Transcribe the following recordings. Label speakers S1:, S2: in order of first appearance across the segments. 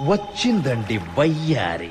S1: వచ్చిందండి వయ్యారి.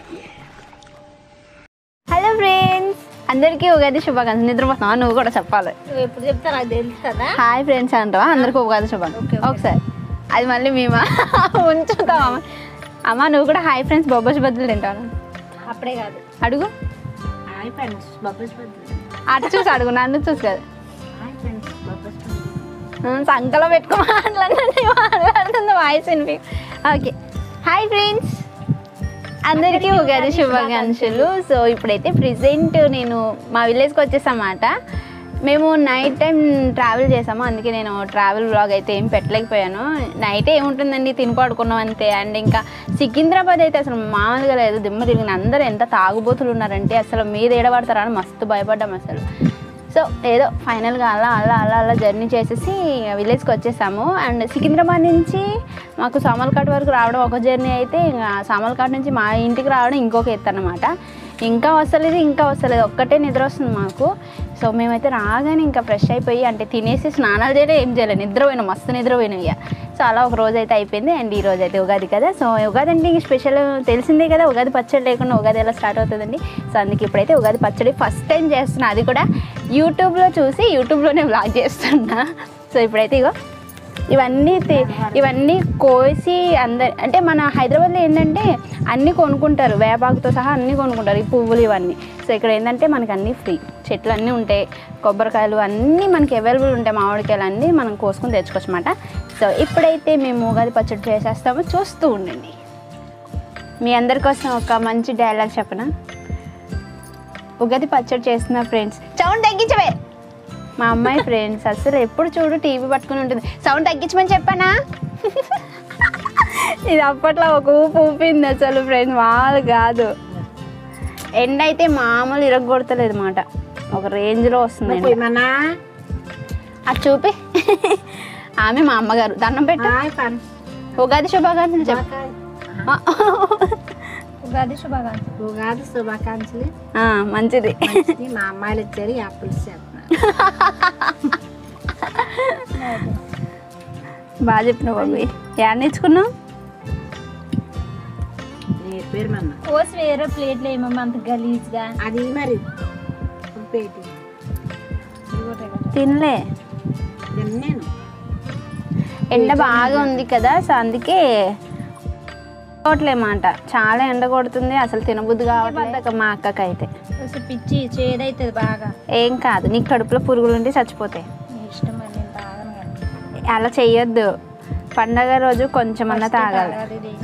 S2: Hello friends, అందరికీ ఉగాది శుభాకాంక్షలు. నిద్రపోతున్నావా? నువ్వు కూడా చెప్పాలి.
S3: ఎప్పుడు చెప్తా నాకు తెలుసు కదా.
S2: హాయ్ ఫ్రెండ్స్ అంటావా? అందరికీ ఉగాది శుభాకాంక్షలు. ఒకసారి అది మళ్ళీ మేమా ఉంచుతావా? అమ్మ నువ్వు కూడా హాయ్ ఫ్రెండ్స్ బొబ్బస్ బదులు తింటాను.
S3: అప్పుడే కాదు,
S2: అడుగు.
S3: హాయ్ ఫ్రెండ్స్ బబ్బస్ బదులు
S2: అటు చూసి అడుగు, నన్ను చూసి కదా.
S3: హాయ్ ఫ్రెండ్స్ బబ్బస్ బదులు
S2: సంకలో పెట్టుకో మాట్లాడుతుంది వాయిస్ వినిపి. ఓకే, హాయ్ ఫ్రెండ్స్, అందరికీ ఉగాది శుభాకాంక్షలు. సో ఇప్పుడైతే ప్రెజెంట్ నేను మా విలేజ్కి వచ్చేసామాట. మేము నైట్ టైం ట్రావెల్ చేసాము, అందుకే నేను ట్రావెల్ వ్లాగ్ అయితే ఏం పెట్టలేకపోయాను. నైట్ ఏముంటుందండి, తిని పడుకున్నాం అంతే. అండ్ ఇంకా సికింద్రాబాద్ అయితే అసలు మామూలుగా లేదు, దిమ్మ తిరిగింది. అందరూ ఎంత తాగుబోతులు ఉన్నారంటే అసలు మీద ఏడబడతారా అని మస్తు భయపడ్డాం అసలు. సో ఏదో ఫైనల్గా అలా జర్నీ చేసేసి విలేజ్కి వచ్చేసాము. అండ్ సికింద్రాబాద్ నుంచి మాకు సామర్లకోట వరకు రావడం ఒక జర్నీ అయితే, ఇంకా సామర్లకోట నుంచి మా ఇంటికి రావడం ఇంకొక ఎత్తు అన్నమాట. ఇంకా వస్తలేదు, ఒక్కటే నిద్ర వస్తుంది మాకు. సో మేమైతే రాగానే ఇంకా ఫ్రెష్ అయిపోయి అంటే తినేసి స్నానాలు చేయడం ఏం చేయలేదు, నిద్రపోయినాం, మస్తు నిద్రపోయినాం ఇక. సో అలా ఒక రోజు అయితే అయిపోయింది. అండ్ ఈ రోజు అయితే ఉగాది కదా. సో ఉగాది అంటే ఇంక స్పెషల్ తెలిసిందే కదా, ఉగాది పచ్చడి లేకుండా ఉగాది ఎలా స్టార్ట్ అవుతుందండి. సో అందుకే ఇప్పుడైతే ఉగాది పచ్చడి ఫస్ట్ టైం చేస్తున్నా, అది కూడా యూట్యూబ్లో చూసి యూట్యూబ్లోనే వ్లాగ్ చేస్తున్నా. సో ఇప్పుడైతే ఇవన్నీ కోసి అందరు అంటే మన హైదరాబాద్లో ఏంటంటే అన్నీ కొనుక్కుంటారు, వేపాకుతో సహా అన్నీ కొనుక్కుంటారు, ఈ పువ్వులు ఇవన్నీ. సో ఇక్కడ ఏంటంటే మనకి అన్నీ ఫ్రీ, చెట్లు అన్నీ ఉంటాయి, కొబ్బరికాయలు అన్నీ మనకి అవైలబుల్ ఉంటాయి, మామిడికాయలు అన్నీ మనం కోసుకుని తెచ్చుకోవచ్చు అన్నమాట. సో ఇప్పుడైతే మేము ఉగాది పచ్చడి చేసేస్తాము, చూస్తూ ఉండండి. మీ అందరి కోసం ఒక మంచి డైలాగ్ చెప్పనా? ఉగాది పచ్చడి చేస్తున్నా ఫ్రెండ్స్, సౌండ్ తగ్గించవే. మా అమ్మాయి ఫ్రెండ్స్ అసలు ఎప్పుడు చూడు టీవీ పట్టుకుని ఉంటుంది, సౌండ్ తగ్గించమని చెప్పానా? ఇది అప్పట్లో ఒక ఊపింది అసలు ఫ్రెండ్స్, మామూలు కాదు. ఎండ అయితే మామూలు ఇరగొడతలేదు మాట, ఒక రేంజ్లో వస్తుంది. అది చూపి. ఆమె మా అమ్మగారు, దండం పెట్టు. ఉగాది శుభాకాంక్షలు చెప్పు.
S3: ఉగాది శుభాకాంక్షలు.
S2: మంచిది.
S3: మా అమ్మాయిలు వచ్చారు, యాపిల్స్ చేస్తున్నారు.
S2: బాగా చెప్పినావు బాబు. ఏడ నేర్చుకున్నావు?
S3: కోసి వేరే ప్లేట్లు ఏమమ్మా అంత గలీజ్గా? అది మరి
S2: తినలే, ఎండ బాగా ఉంది కదా. సో అందుకే కొట్టలేమాట, చాలా ఎండ కొడుతుంది, అసలు తినబుద్ధి కావట్లేదు మా అక్కకైతే.
S3: పిచ్చి చేదైతుంది బాగా.
S2: ఏం కాదు, నీకు కడుపులో పురుగులు ఉంటే చచ్చిపోతాయి.
S3: ఇష్టం అని నేను తాగను.
S2: అలా చెయ్యొద్దు, పండగ రోజు కొంచెమన్నా తాగాలి.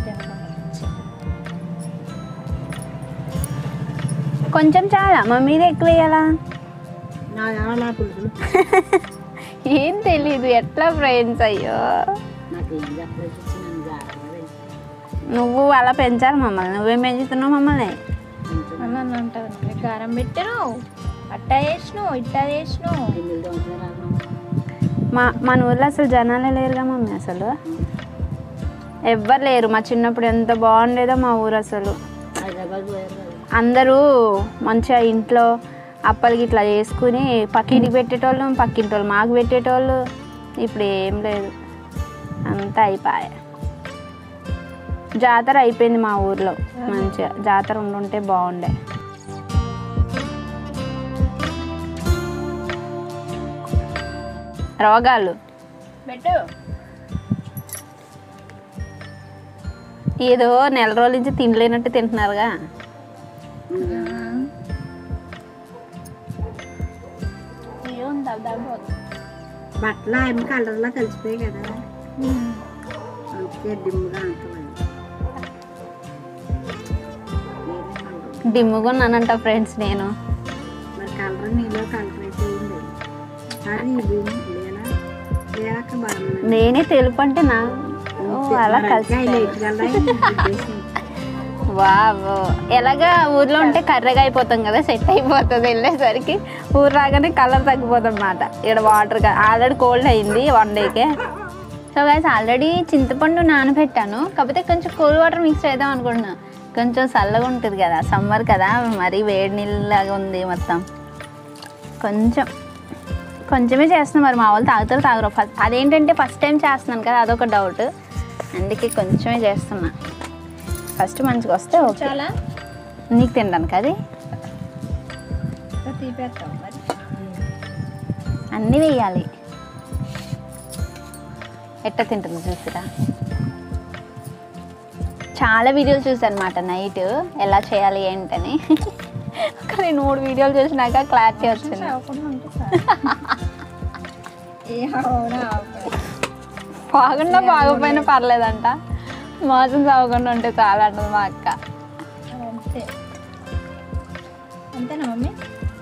S2: కొంచెం చాలా, మమ్మీది ఎక్కువ వేయాలా? ఏం తెలీదు ఎట్లా ఫ్రెండ్స్. అయ్యో నువ్వు అలా పెంచాలి మమ్మల్ని, నువ్వేం పెంచుతున్నావు మమ్మల్ని?
S3: నన్ను అంటావు కారం పెట్టాను, అట్టా వేసినావు, ఇట్టా వేసినావు.
S2: మన ఊళ్ళో అసలు జనాలే లేరుగా మమ్మీ, అసలు ఎవ్వరు లేరు. మా చిన్నప్పుడు ఎంత బాగుండేదో మా ఊరు అసలు. అందరూ మంచిగా ఇంట్లో అప్పలకి ఇట్లా చేసుకుని పక్కింటికి పెట్టేటోళ్ళు, పక్కింటి వాళ్ళు మాకు పెట్టేటోళ్ళు. ఇప్పుడు ఏం లేదు, అంతా అయిపోయా. జాతర అయిపోయింది మా ఊర్లో, మంచిగా జాతర ఉండుంటే బాగుండే. రోగాలు
S3: పెట్టు.
S2: ఏదో నెల రోజుల నుంచి తినలేనట్టు తింటున్నారుగా.
S3: బట్టలు ఏమి కలర్లో కలిసిపోయాయి కదా,
S2: డిమ్ముగా ఉన్నానంట ఫ్రెండ్స్ నేను.
S3: మరి కలర్ నీలో కలర్ అయితే
S2: నేనే తెలుపు అంటే నా అలా కలిసి. వావ్, ఎలాగా ఊర్లో ఉంటే కర్రగా అయిపోతాం కదా, సెట్ అయిపోతుంది. వెళ్ళేసరికి ఊరు రాగానే కలర్ తగ్గిపోతుంది అన్నమాట. ఇక్కడ వాటర్ ఆల్రెడీ కోల్డ్ అయింది 1 డేకే. సో గైస్ ఆల్రెడీ చింతపండు నానబెట్టాను, కాకపోతే కొంచెం కూల్ వాటర్ మిక్స్ చేద్దాం అనుకుంటున్నా. కొంచెం చల్లగా ఉంటుంది కదా, సమ్మర్ కదా, మరీ వేడి నీళ్ళలాగా ఉంది మొత్తం. కొంచెమే చేస్తున్నాం, మరి మా వాళ్ళు తాగుతారు. అదేంటంటే ఫస్ట్ టైం చేస్తున్నాను కదా, అదొక డౌట్, అందుకే కొంచెమే చేస్తున్నా. ఫస్ట్ మంచిగా వస్తే ఓకే.
S3: చాలా
S2: నీకు తినడానికి అది
S3: తీపేస్తాం మరి.
S2: అన్నీ వేయాలి. ఎట్ట తింటుంది చూసిరా. చాలా వీడియోలు చూసాను అనమాట నైట్ ఎలా చేయాలి ఏంటని. కానీ 3 వీడియోలు చూసినాక క్లారిటీ వచ్చింది. బాగున్నా బాగోపోయినా పర్లేదంట. మోసం సాగకుండా ఉంటే చాలా అంటుంది మా అక్క.
S3: అంతే అంతేనా మమ్మీ?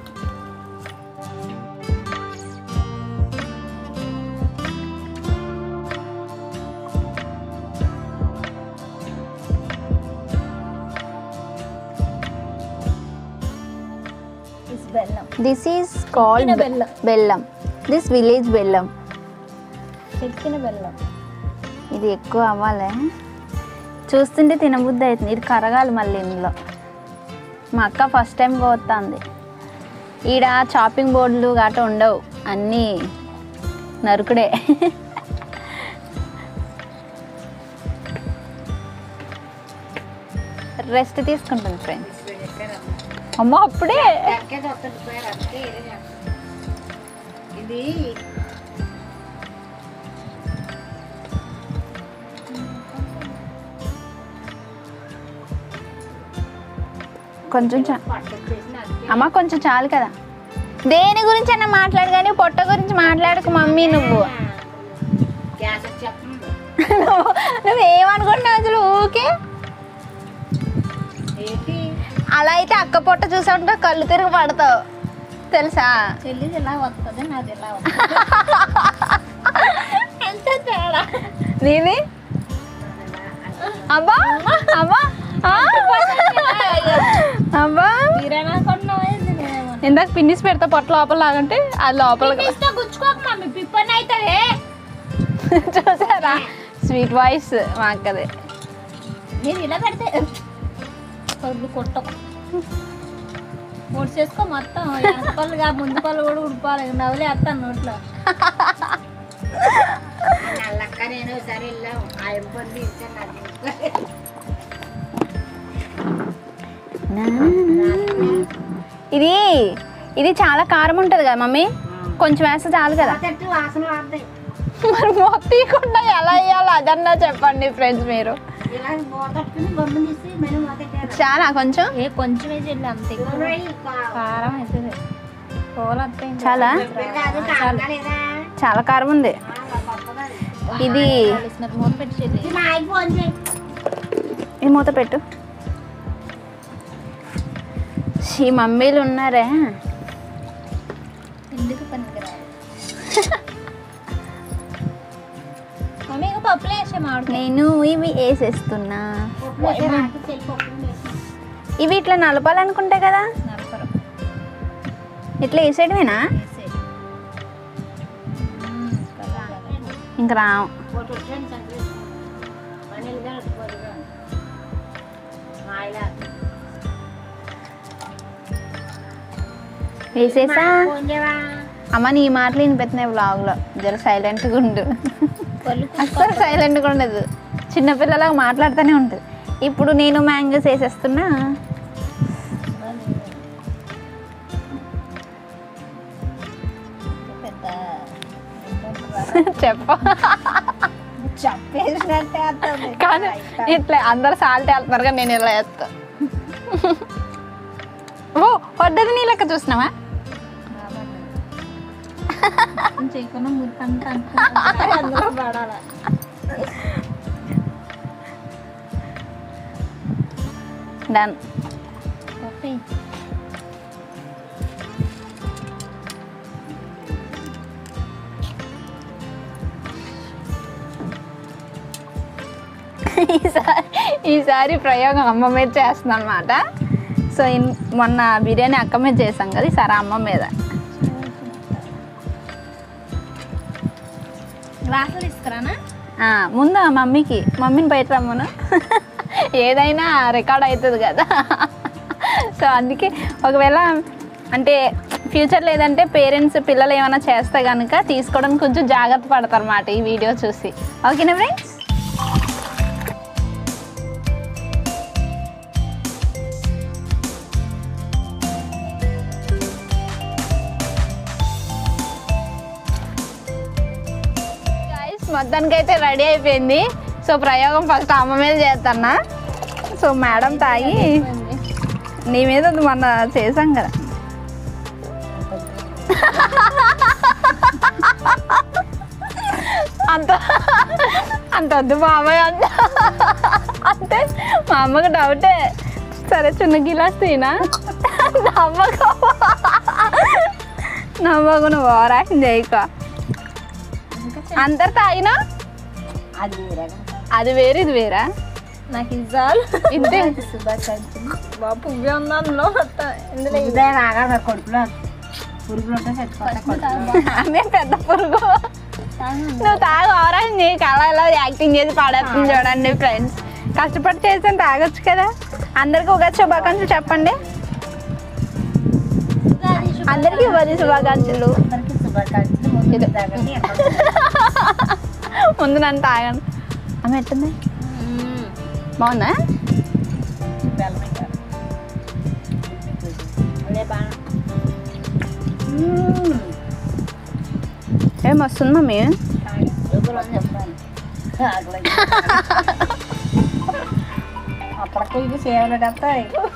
S3: బెల్లం.
S2: దిస్ ఈజ్ కాల్డ్
S3: బెల్లం.
S2: బెల్లం. దిస్ విలేజ్ బెల్లం.
S3: చెక్కిన బెల్లం.
S2: ఇది ఎక్కువ అవ్వాలి. చూస్తుంటే తినబుద్ధి అవుతుంది. ఇది కరగాలి మళ్ళీ ఇందులో. మా అక్క ఫస్ట్ టైం పోతుంది. ఈడ చాపింగ్ బోర్డులు గట్రా ఉండవు, అన్నీ నరుకుడే. రెస్ట్ తీసుకుంటుంది ఫ్రెండ్స్. అమ్మ అప్పుడే
S4: ఇది
S2: కొంచెం అమ్మ కొంచెం చాలు కదా. దేని గురించి అన్నా మాట్లాడు కానీ పొట్ట గురించి మాట్లాడకు మమ్మీ. నువ్వు నువ్వేమనుకుంటున్నావు అసలు ఊకే? అలా అయితే అక్క పొట్ట చూసా ఉంటే కళ్ళు తిరిగి పడతావు తెలుసా.
S3: చెల్లిది ఎలా వస్తుంది, నాది ఎలా వస్తుంది. ఎంత తేడా.
S2: నీది అబ్బా అబ్బా అబ్బా.
S3: కిరాణా కొన్నావు ఏంది నువ్వేమో.
S2: ఇందాక పిన్నిస్ పెడతా పొట్ట లోపల లాగంటే అది లోపల
S3: పిన్నిస్తో గుచ్చుకోక మమ్మీ, పిప్పని అవుతుంది.
S2: చూసారా స్వీట్ వాయిస్ మా అక్కదే.
S3: నేను ఇలా పెడితే పళ్ళు కొట్టకు. పొడిచేసుకో మొత్తం. వెనక పళ్ళుగా ముందు పళ్ళు కూడా ఉడిపాలి. నవ్వులే వేస్తాను నోట్లో.
S4: నల్లక్క నేను సరే వెళ్ళాం ఆ ఇబ్బంది
S2: ఇది ఇది చాలా కారం ఉంటుంది కదా మమ్మీ. కొంచెం వేస్తే చాలు కదా.
S4: వాసన వాడతాయి.
S2: మరి మొత్తికుండా ఎలా వేయాలో అదన్నా చెప్పండి ఫ్రెండ్స్ మీరు.
S4: ఇలా మోతట్టుకుని బొమ్మ తీసి మనం మొదట
S2: చాలా కొంచెం
S3: ఏ కొంచెం వేసి వెళ్ళి అంతే. కారం అవుతుంది. పూలు వస్తాయి.
S2: చాలా చాలా కారం ఉంది. ఇది
S3: మూత పెట్టి చెల్లి.
S4: మా ఆయన ఫోన్ చేయి.
S2: ఈ మూత పెట్టు. ఈ మమ్మీలు ఉన్నారే
S3: ఎందుకు పనికిరాదు. మమ్మీ ఇంకా పప్పులు వేసే మామిడికాయ.
S2: నేను ఇవి వేసేస్తున్నా.
S4: చెల్లిపోకుండా
S2: ఇవి ఇట్లా నలపాలనుకుంటా కదా.
S3: నరపరం
S2: ఇట్లా వేసేయడమేనా?
S3: వేసేయి.
S2: ఇంక రావు.
S4: ఫోటో వచ్చాను సంక్రాంతి పన్నెలుగా పోదుగా మా ఇలా
S2: వేసేసా.
S4: ఫోన్ చేయవా?
S2: అమ్మ నీ మాటలు వినిపెత్తున్నాయి వ్లాగ్లో. జర సైలెంట్గా ఉండు.
S3: పళ్ళు
S2: అస్సలు సైలెంట్గా ఉండదు. చిన్నపిల్లలాగా మాట్లాడుతూనే ఉంటుంది. ఇప్పుడు నేను మ్యాంగోస్ వేసేస్తున్నా. చెప్ప
S3: చెప్పేసినట్టే వస్తుంది.
S2: కానీ ఇట్లా అందరు సాల్ట్ వేస్తున్నారు కానీ నేను ఇలా వేస్తా. ఓ వడ్డది నీ లెక్క చూసినావా?
S3: చేయకుండా మురికంతా అందులో పడాల.
S2: డన్.
S3: ఓకే.
S2: ఈసారి ప్రయోగం అమ్మ మీద చేస్తున్నాను అనమాట. సో మొన్న బిర్యానీ అక్క మీద చేసాం కదా, ఈసారి అమ్మ మీద.
S3: గ్లాసులు తీసుకురానా?
S2: ముందు మమ్మీని బయట రమ్మను. ఏదైనా రికార్డ్ అవుతుంది కదా. సో అందుకే ఒకవేళ అంటే ఫ్యూచర్లో ఏదంటే పేరెంట్స్ పిల్లలు ఏమైనా చేస్తే కనుక తీసుకోవడానికి కొంచెం జాగ్రత్త పడతారు అన్నమాట ఈ వీడియో చూసి. ఓకేనా ఫ్రెండ్స్? మొత్తానికైతే రెడీ అయిపోయింది. సో ప్రయోగం ఫస్ట్ అమ్మ మీద చేస్తున్నా. సో మేడం తాగి నీ మీద మొన్న చేసాం కదా. అంత అంత వద్దు బాబాయ్ అంత అంటే మా అమ్మకు డౌటే. సరే చిన్న గిలాస్ తినా. నమ్మకు నువ్వు ఓవరాక్షన్ చేయక. అందరు తాగినా అది వేరే ఇది వేరా.
S3: నాకు ఇజ్జాలు
S2: ఇంతే
S3: బాబు పువ్వే ఉంది అందులో ఇందులో
S4: కొడుకులో పురుగులు ఉంటే
S2: ఆమె పెద్ద పురుగు. నువ్వు తాగు ఓవరాక్షన్ చేయక. అలా ఇలా యాక్టింగ్ చేసి పాడేస్తుంది చూడండి ఫ్రెండ్స్. కష్టపడి చేసాను తాగొచ్చు కదా. అందరికీ ఉగాది శుభాకాంక్షలు చెప్పండి. అందరికీ ఉగాది శుభాకాంక్షలు. ముందు నన్ను తాగండి. ఆమె ఎట్టుంది బాగుందా? ఏం వస్తుంది మమ్మీ?
S4: అప్పటికి ఇది సేవలేదంతా.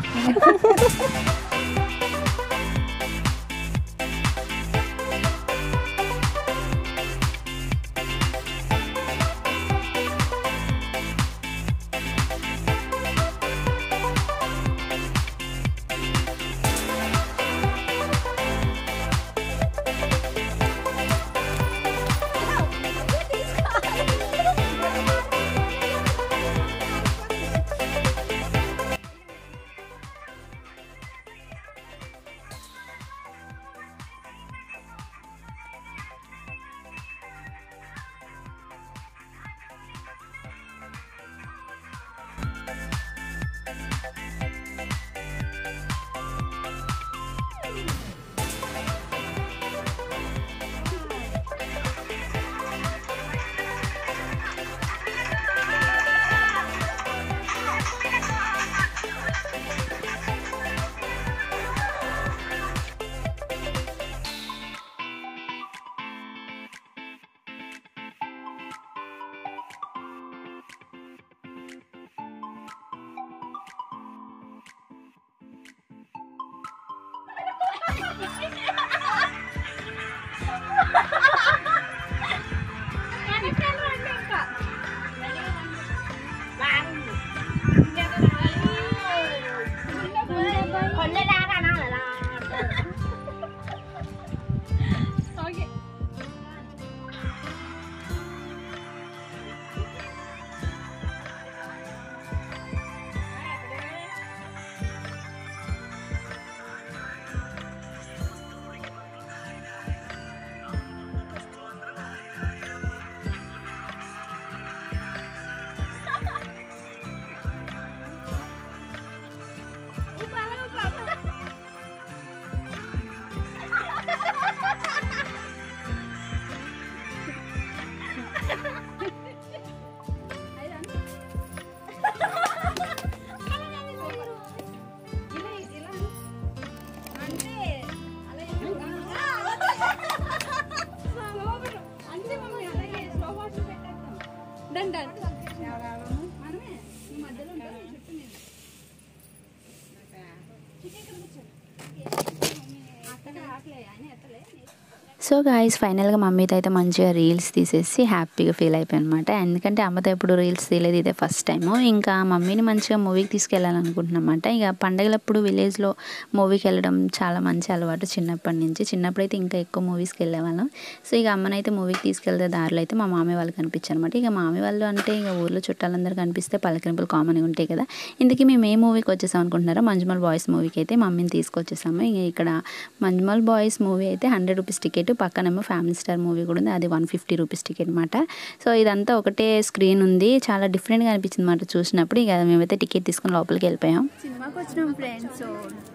S5: సో గాయ్స్ ఫైనల్గా మమ్మీతో అయితే మంచిగా రీల్స్ తీసేసి హ్యాపీగా ఫీల్ అయిపోయాను అనమాట. ఎందుకంటే అమ్మతో ఎప్పుడు రీల్స్ తీయలేదు, ఇదే ఫస్ట్ టైము. ఇంకా మమ్మీని మంచిగా మూవీకి తీసుకెళ్ళాలనుకుంటున్నమాట. ఇక పండగలప్పుడు విలేజ్లో మూవీకి వెళ్ళడం చాలా మంచి అలవాటు చిన్నప్పటి నుంచి. చిన్నప్పుడైతే ఇంకా ఎక్కువ మూవీస్కి వెళ్ళేవాళ్ళం. సో ఇక అమ్మనైతే మూవీకి తీసుకెళ్తే దారిలో అయితే మా మామయ్య వాళ్ళు కనిపించారు అనమాట. ఇక మామయ్య వాళ్ళు అంటే ఇక ఊర్లో చుట్టాలందరూ కనిపిస్తే పలకరింపులు కామన్గా ఉంటాయి కదా. ఇందుకే మేము ఏ మూవీకి వచ్చేసాం అనుకుంటున్నారో, మంజుమల్ బాయ్స్ మూవీకి అయితే మమ్మీని తీసుకొచ్చేసాము. ఇక ఇక్కడ మంజుమల్ బాయ్స్ మూవీ అయితే 100 రూపీస్ టికెట్, పక్కనేమో ఫ్యామిలీ స్టార్ మూవీ కూడా ఉంది, అది 150 రూపీస్ టికెట్ అనమాట. సో ఇదంతా ఒకటే స్క్రీన్ ఉంది, చాలా డిఫరెంట్గా అనిపించింది అనమాట చూసినప్పుడు. ఇక మేమైతే టికెట్ తీసుకుని లోపలికి వెళ్ళిపోయాం.
S2: సినిమాకి వచ్చినాం ఫ్రెండ్స్. సో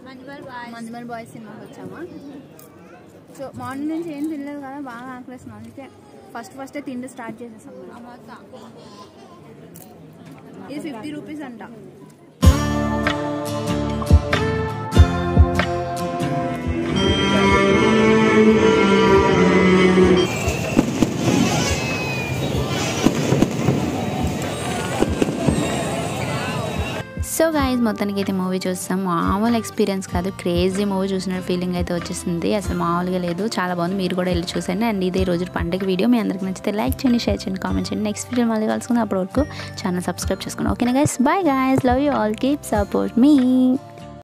S2: మంజుమల్ బాయ్స్ సినిమాకి వచ్చామా. సో మార్నింగ్ నుంచి ఏం తినలేదు కదా, బాగా ఆకలేస్తున్నాం. అందుకే ఫస్ట్ తిండి స్టార్ట్ చేసేసాం. ఇది 50 రూపీస్ అంట.
S5: సో గాయస్ మొత్తానికి అయితే మూవీ చూస్తాం. మామూలు ఎక్స్పీరియన్స్ కాదు, క్రేజీ మూవీ చూసిన ఫీలింగ్ అయితే వచ్చేసింది. అసలు మామూలుగా లేదు, చాలా బాగుంది. మీరు కూడా వెళ్ళి చూసండి. అండ్ ఇదే రోజు పండుగ వీడియో మీ అందరికి నచ్చితే లైక్ చేయండి, షేర్ చేయండి, కామెంట్ చేయండి. నెక్స్ట్ వీడియో మళ్ళీ కలుసుకుందాం. అప్పటి వరకు ఛానల్ సబ్స్క్రైబ్ చేసుకోండి. ఓకేనా guys, bye guys, love you all, keep support me.